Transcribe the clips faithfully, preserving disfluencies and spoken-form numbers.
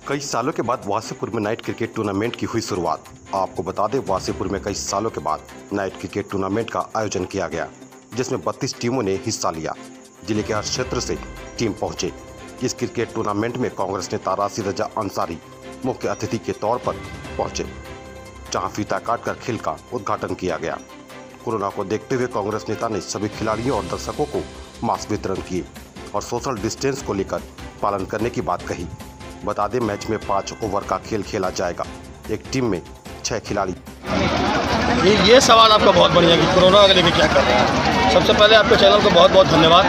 कई सालों के बाद वासेपुर में नाइट क्रिकेट टूर्नामेंट की हुई शुरुआत। आपको बता दें, वासेपुर में कई सालों के बाद नाइट क्रिकेट टूर्नामेंट का आयोजन किया गया, जिसमें बत्तीस टीमों ने हिस्सा लिया। जिले के हर क्षेत्र से टीम पहुंचे। इस क्रिकेट टूर्नामेंट में कांग्रेस नेता राशि रजा अंसारी मुख्य अतिथि के तौर पर पहुंचे, जहां फीता काटकर खेल का उद्घाटन किया गया। कोरोना को देखते हुए कांग्रेस नेता ने सभी खिलाड़ियों और दर्शकों को मास्क वितरण किए और सोशल डिस्टेंस को लेकर पालन करने की बात कही। बता दें, मैच में पाँच ओवर का खेल खेला जाएगा। एक टीम में छह खिलाड़ी। ये ये सवाल आपका बहुत बढ़िया कि कोरोना के लेकर क्या कर रहे हैं। सबसे पहले आपके चैनल को बहुत बहुत धन्यवाद।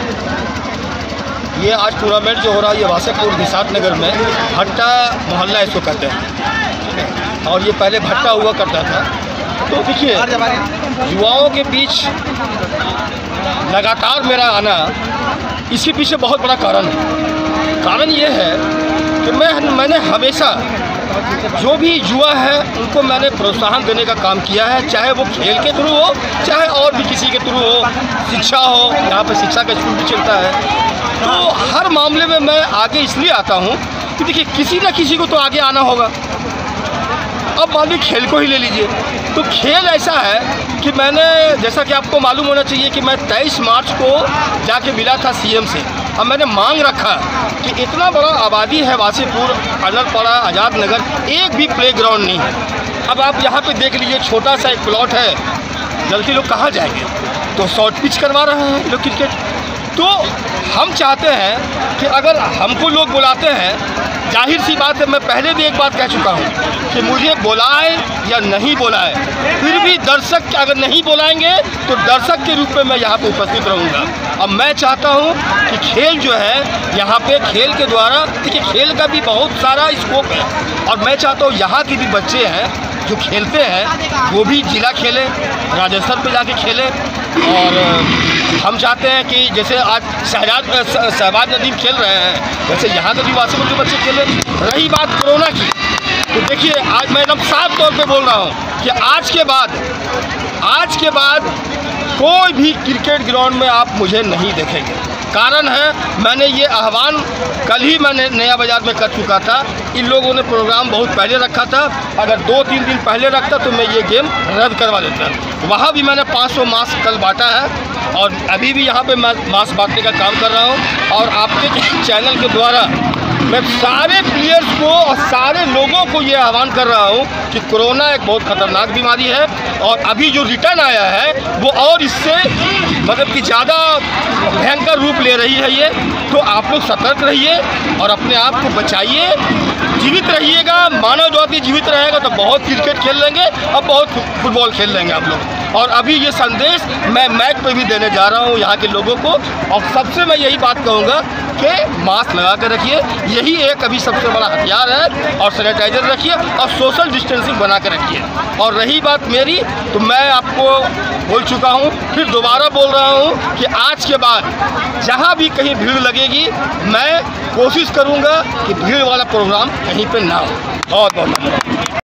ये आज टूर्नामेंट जो हो रहा है, ये वासेपुर निषाद नगर में भट्टा मोहल्ला इसको कहते हैं, और ये पहले भट्टा हुआ करता था। तो देखिए, युवाओं के बीच लगातार मेरा आना, इसके पीछे बहुत बड़ा कारण है। कारण ये है कि मैं मैंने हमेशा जो भी युवा है उनको मैंने प्रोत्साहन देने का काम किया है, चाहे वो खेल के थ्रू हो, चाहे और भी किसी के थ्रू हो, शिक्षा हो। यहाँ पे शिक्षा का स्कूल भी चलता है। तो हर मामले में मैं आगे इसलिए आता हूँ कि देखिए, किसी न किसी को तो आगे आना होगा। अब मान लीजिए खेल को ही ले लीजिए, तो खेल ऐसा है कि मैंने, जैसा कि आपको मालूम होना चाहिए कि मैं तेईस मार्च को जाके मिला था सीएम से। अब मैंने मांग रखा कि इतना बड़ा आबादी है वासेपुर, अनरपाड़ा, आज़ाद नगर, एक भी प्ले ग्राउंड नहीं है। अब आप यहाँ पे देख लीजिए, छोटा सा एक प्लॉट है, लड़के लोग कहाँ जाएंगे? तो शॉर्ट पिच करवा रहे हैं लोग क्रिकेट। तो हम चाहते हैं कि अगर हमको लोग बुलाते हैं, जाहिर सी बात है, मैं पहले भी एक बात कह चुका हूँ कि मुझे बुलाए या नहीं बुलाए, फिर भी दर्शक अगर नहीं बुलाएंगे तो दर्शक के रूप में मैं यहाँ पे उपस्थित रहूँगा। अब मैं चाहता हूँ कि खेल जो है यहाँ पे, खेल के द्वारा, देखिए खेल का भी बहुत सारा स्कोप है, और मैं चाहता हूँ यहाँ के भी बच्चे हैं जो खेलते हैं वो भी जिला खेले, राज्य स्तर पर जाके खेले। और हम चाहते हैं कि जैसे आज शहजाद शहबाज नदीम खेल रहे हैं, वैसे यहाँ के भी वासेपुर के बच्चे खेले। रही बात कोरोना की, तो देखिए, आज मैं एकदम साफ तौर पे बोल रहा हूँ कि आज के बाद आज के बाद कोई भी क्रिकेट ग्राउंड में आप मुझे नहीं देखेंगे। कारण है, मैंने ये आह्वान कल ही मैंने नया बाज़ार में कर चुका था। इन लोगों ने प्रोग्राम बहुत पहले रखा था, अगर दो तीन दिन पहले रखता तो मैं ये गेम रद्द करवा देता। वहाँ भी मैंने पाँच सौ मास्क कल बांटा है, और अभी भी यहाँ पे मैं मास्क बांटने का काम कर रहा हूँ। और आपके चैनल के द्वारा मैं सारे प्लेयर्स को और सारे लोगों को ये आह्वान कर रहा हूँ कि कोरोना एक बहुत ख़तरनाक बीमारी है, और अभी जो रिटर्न आया है वो और इससे मतलब कि ज़्यादा भयंकर रूप ले रही है ये। तो आप लोग सतर्क रहिए और अपने आप को बचाइए, जीवित रहिएगा। मानव जाति जीवित रहेगा तो बहुत क्रिकेट खेल लेंगे और बहुत फुटबॉल खेल लेंगे आप लोग। और अभी ये संदेश मैं मैच पे भी देने जा रहा हूँ यहाँ के लोगों को, और सबसे मैं यही बात कहूँगा कि मास्क लगा कर रखिए, यही एक अभी सबसे बड़ा हथियार है, और सैनिटाइजर रखिए और सोशल डिस्टेंसिंग बना कर रखिए। और रही बात मेरी, तो मैं आपको बोल चुका हूँ, फिर दोबारा बोल रहा हूँ कि आज के बाद जहाँ भी कहीं भीड़ लगेगी, मैं कोशिश करूँगा कि भीड़ वाला प्रोग्राम कहीं पे ना हो। बहुत बहुत धन्यवाद।